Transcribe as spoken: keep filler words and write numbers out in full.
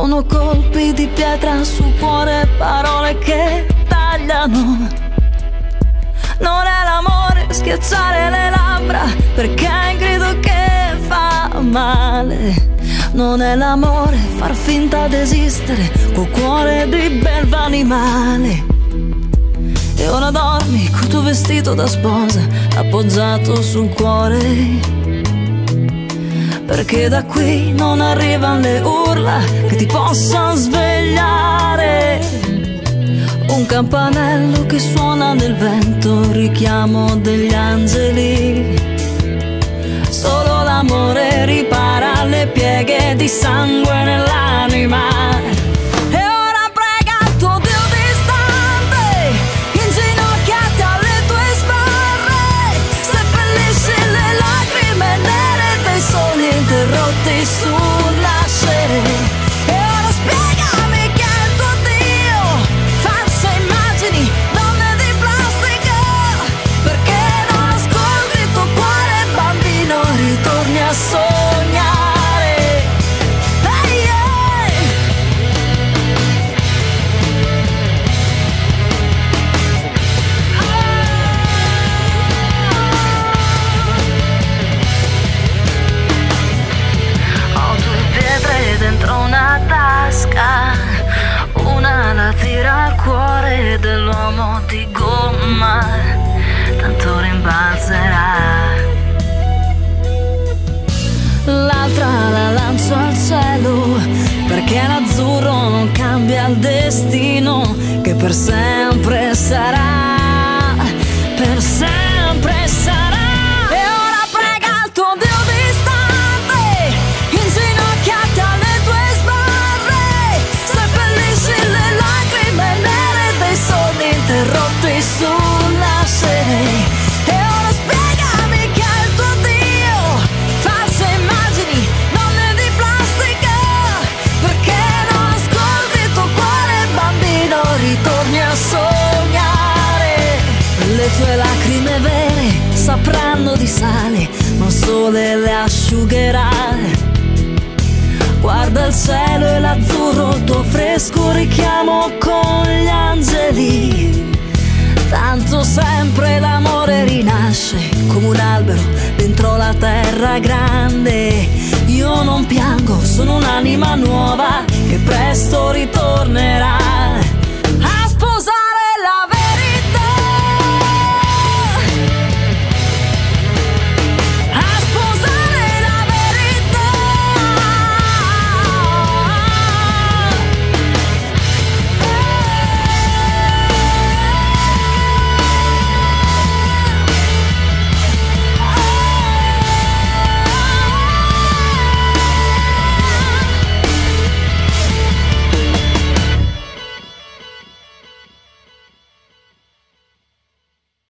Sono colpi di pietra sul cuore, parole che tagliano. Non è l'amore schiacciare le labbra, perché è un grido che fa male. Non è l'amore far finta d'esistere col cuore di belva animale. E ora dormi col tuo vestito da sposa appoggiato sul cuore, perché da qui non arrivano le urla che ti possano svegliare. Un campanello che suona nel vento, richiamo degli angeli. Solo l'amore ripara le pieghe di sangue nell'anima. E ora prega il tuo Dio distante, inginocchiati alle tue sbarre, seppellisci le lacrime nere dei sogni interrotti sulla scena. E ora spiegami che è il tuo Dio, false immagini, donne di plastica, perché non ascolti il tuo cuore bambino, ritorni a sognare. Hey, hey. Ho due pietre dentro una tasca, una la tira al cuore dell'uomo di gomma, tanto rimbalzerà. L'altra la lancio al cielo, perché l'azzurro non cambia il destino, che per sempre sarà, per sempre sarà. E ora prega il tuo Dio distante, inginocchiati alle tue sbarre, seppellisci le lacrime nere dei sogni interrotti sulla scena. E ora spiegami che è il tuo Dio, false immagini, donne di plastica, perché non ascolti il tuo cuore bambino, ritorni a sognare. Le tue lacrime vere sapranno di sale, ma sole le asciugherà. Guarda il cielo e l'azzurro, il tuo fresco richiamo con gli angeli. Tanto sempre l'amore rinasce come un albero dentro la terra grande. Io non piango, sono un'anima nuova che presto ritornerà.